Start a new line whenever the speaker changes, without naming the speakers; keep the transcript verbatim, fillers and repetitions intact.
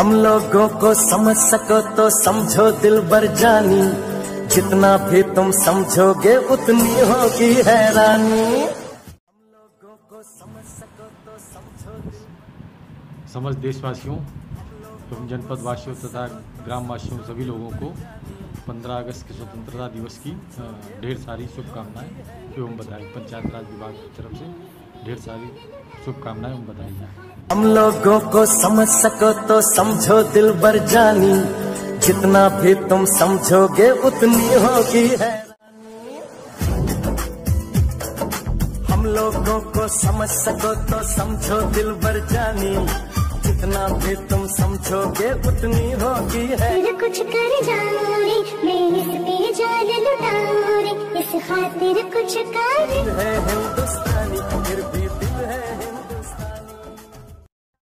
हम लोगों को समझ सको तो समझो दिलबर जानी, जितना भी तुम समझोगे उतनी होगी हैरानी। हम लोगों को समझ सको तो समझो दिल।
समझ देशवासियों एवं जनपद वासियों तथा ग्राम वासियों सभी लोगों को पंद्रह अगस्त के स्वतंत्रता दिवस की ढेर सारी शुभकामनाएं एवं बधाई। पंचायत राज विभाग की तरफ से ढेर सारी शुभकामनाएं एवं बधाई।
हम लोगों को समझ सको तो समझो दिलबर जानी, जितना भी तुम समझोगे उतनी होगी हैरानी। हम लोगों को समझ सको तो समझो दिलबर जानी, जितना भी तुम समझोगे उतनी होगी है।
फिर कुछ कर जाऊं रे, मैं इस पे जान लुटाऊं रे, इस खातिर कुछ कर
है हिंदुस्तानी फिर भी